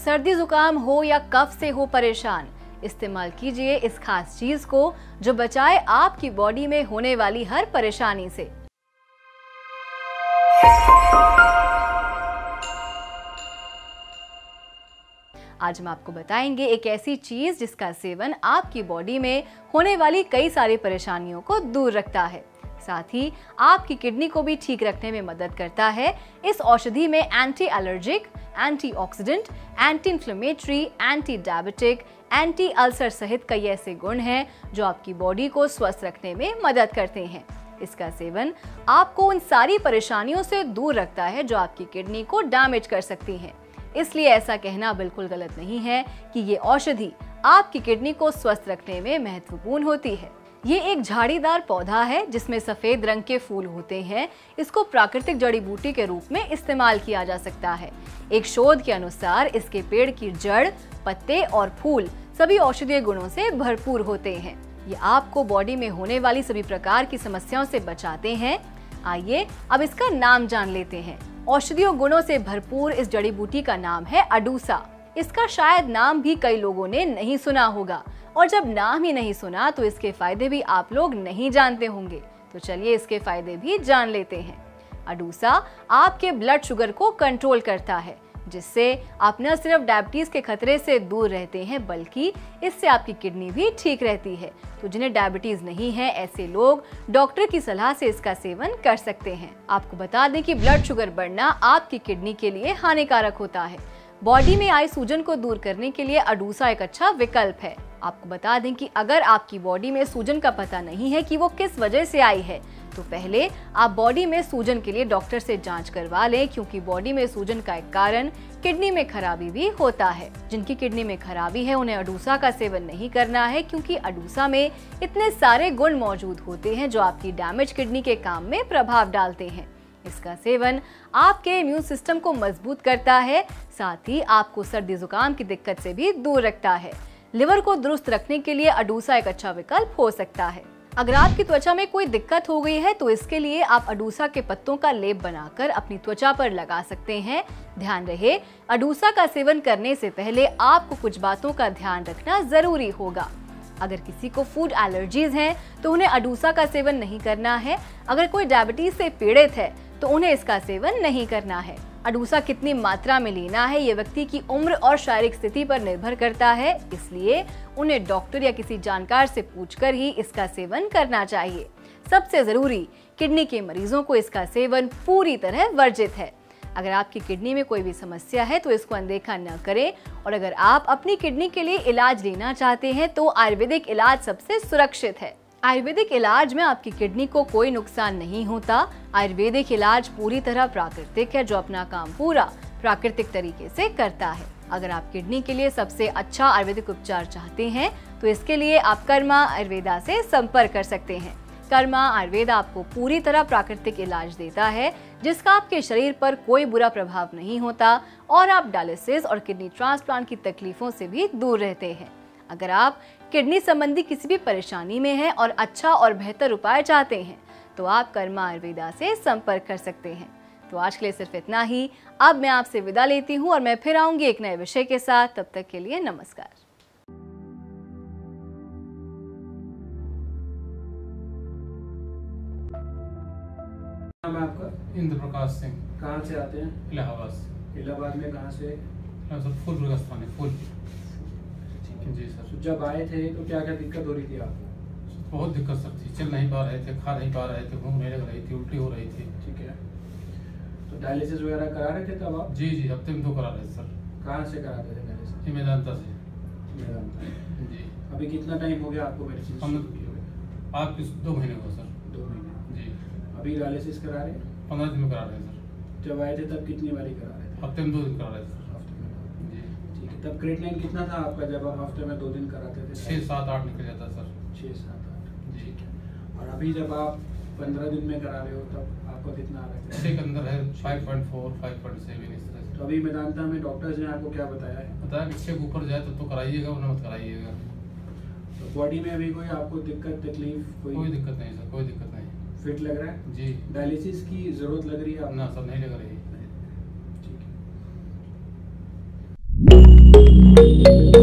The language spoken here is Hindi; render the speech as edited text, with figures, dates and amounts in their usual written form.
सर्दी जुकाम हो या कफ से हो परेशान, इस्तेमाल कीजिए इस खास चीज को जो बचाए आपकी बॉडी में होने वाली हर परेशानी से। आज हम आपको बताएंगे एक ऐसी चीज जिसका सेवन आपकी बॉडी में होने वाली कई सारी परेशानियों को दूर रखता है, साथ ही आपकी किडनी को भी ठीक रखने में मदद करता है। इस औषधि में anti allergic, antioxidant, anti inflammatory, anti diabetic, anti ulcer सहित कई ऐसे गुण हैं जो आपकी बॉडी को स्वस्थ रखने में मदद करते हैं। इसका सेवन आपको उन सारी परेशानियों से दूर रखता है जो आपकी किडनी को डैमेज कर सकती हैं। इसलिए ऐसा कहना बिल्कुल गलत नहीं है कि ये औषधि आपकी किडनी को स्वस्थ रखने में महत्वपूर्ण होती है। ये एक झाड़ीदार पौधा है जिसमें सफेद रंग के फूल होते हैं। इसको प्राकृतिक जड़ी बूटी के रूप में इस्तेमाल किया जा सकता है। एक शोध के अनुसार इसके पेड़ की जड़, पत्ते और फूल सभी औषधीय गुणों से भरपूर होते हैं। ये आपको बॉडी में होने वाली सभी प्रकार की समस्याओं से बचाते हैं। आइए अब इसका नाम जान लेते हैं। औषधीय गुणों से भरपूर इस जड़ी बूटी का नाम है अडूसा। इसका शायद नाम भी कई लोगों ने नहीं सुना होगा, और जब नाम ही नहीं सुना तो इसके फायदे भी आप लोग नहीं जानते होंगे। तो चलिए इसके फायदे भी जान लेते हैं। अडूसा आपके ब्लड शुगर को कंट्रोल करता है, जिससे आप न सिर्फ डायबिटीज के खतरे से दूर रहते हैं बल्कि इससे आपकी किडनी भी ठीक रहती है। तो जिन्हें डायबिटीज नहीं है ऐसे लोग डॉक्टर की सलाह से इसका सेवन कर सकते हैं। आपको बता दें कि ब्लड शुगर बढ़ना आपकी किडनी के लिए हानिकारक होता है। बॉडी में आई सूजन को दूर करने के लिए अडूसा एक अच्छा विकल्प है। आपको बता दें कि अगर आपकी बॉडी में सूजन का पता नहीं है कि वो किस वजह से आई है, तो पहले आप बॉडी में सूजन के लिए डॉक्टर से जांच करवा लें, क्योंकि बॉडी में सूजन का एक कारण किडनी में खराबी भी होता है। जिनकी किडनी में खराबी है उन्हें अडूसा का सेवन नहीं करना है, क्योंकि अडूसा में इतने सारे गुण मौजूद होते हैं जो आपकी डैमेज किडनी के काम में प्रभाव डालते हैं। इसका सेवन आपके इम्यून सिस्टम को मजबूत करता है, साथ ही आपको सर्दी जुकाम की दिक्कत से भी दूर रखता है। लिवर को दुरुस्त रखने के लिए अडूसा एक अच्छा विकल्प हो सकता है। अगर आपकी त्वचा में कोई दिक्कत हो गई है तो इसके लिए आप अडूसा के पत्तों का लेप बनाकर अपनी त्वचा पर लगा सकते हैं। ध्यान रहे, अडूसा का सेवन करने से पहले आपको कुछ बातों का ध्यान रखना जरूरी होगा। अगर किसी को फूड एलर्जीज हैं तो उन्हें अडूसा का सेवन नहीं करना है। अगर कोई डायबिटीज से पीड़ित है तो उन्हें इसका सेवन नहीं करना है। अडूसा कितनी मात्रा में लेना है ये व्यक्ति की उम्र और शारीरिक स्थिति पर निर्भर करता है, इसलिए उन्हें डॉक्टर या किसी जानकार से पूछकर ही इसका सेवन करना चाहिए। सबसे जरूरी, किडनी के मरीजों को इसका सेवन पूरी तरह वर्जित है। अगर आपकी किडनी में कोई भी समस्या है तो इसको अनदेखा न करें, और अगर आप अपनी किडनी के लिए इलाज लेना चाहते हैं तो आयुर्वेदिक इलाज सबसे सुरक्षित है। आयुर्वेदिक इलाज में आपकी किडनी को कोई नुकसान नहीं होता। आयुर्वेदिक इलाज पूरी तरह प्राकृतिक है जो अपना काम पूरा प्राकृतिक तरीके से करता है। अगर आप किडनी के लिए सबसे अच्छा आयुर्वेदिक उपचार चाहते हैं तो इसके लिए आप कर्मा आयुर्वेदा से संपर्क कर सकते हैं। कर्मा आयुर्वेदा आपको पूरी तरह प्राकृतिक इलाज देता है जिसका आपके शरीर पर कोई बुरा प्रभाव नहीं होता, और आप डायलिसिस और किडनी ट्रांसप्लांट की तकलीफों से भी दूर रहते हैं। अगर आप किडनी संबंधी किसी भी परेशानी में हैं और अच्छा और बेहतर उपाय चाहते हैं तो आप कर्मा आयुर्वेदा से संपर्क कर सकते हैं। तो आज के लिए सिर्फ इतना ही। अब मैं आपसे विदा लेती हूँ और मैं फिर आऊंगी एक नए विषय के साथ। तब तक के लिए नमस्कार। नाम है आपका? इंद्र प्रकाश सिंह। कहाँ से आते हैं? इलाहाबाद। इलाहाबाद में कहाँ से? सर फूल प्रस्थान है, फूल। जी सर। तो जब आए थे तो क्या क्या दिक्कत हो रही थी आपको? बहुत दिक्कत सर थी, चल नहीं पा रहे थे, खा नहीं पा रहे थे, भूख नहीं लग रही थी, उल्टी हो रही थी। ठीक है। तो डायलिसिस वगैरह करा रहे थे तब आप? जी जी, हफ्ते में 2 करा रहे थे सर। कहाँ से कराते थे डायलिसिस? ये मेदांता से। मेदांता। जी। अभी कितना टाइम हो गया आपको मेडिसिन? आप 2 महीने हुआ सर। 2 महीने। जी। अभी डायलिसिस करा रहे? 15 दिन में करा रहे हैं सर। जब आए थे तब कितनी बारी करा रहे थे? हफ्ते में 2 दिन करा रहे थे सर। तब क्रिएटिनिन कितना था आपका जब आप हफ्ते में 2 दिन कराते थे? 6, 7, 8 निकल जाता सर। 6, 7, 8। जी। और अभी जब आप 15 दिन में करा रहे हो तब आपका कितना आ रहा है? 6 के अंदर है 5.4, 5.7 इस तरह से। तो अभी मेदांता में डॉक्टर्स ने आपको क्या बताया है? बताया कि 6 के ऊपर जाए तो कराइएगा, वरना मत कराइएगा। तो बॉडी में अभी कोई आपको दिक्कत तकलीफ? कोई दिक्कत नहीं सर, कोई दिक्कत नहीं। फिट लग रहा है? जी। डायलिसिस की जरूरत लग रही है आपको? ना सर, नहीं लग रही। ठीक है। है।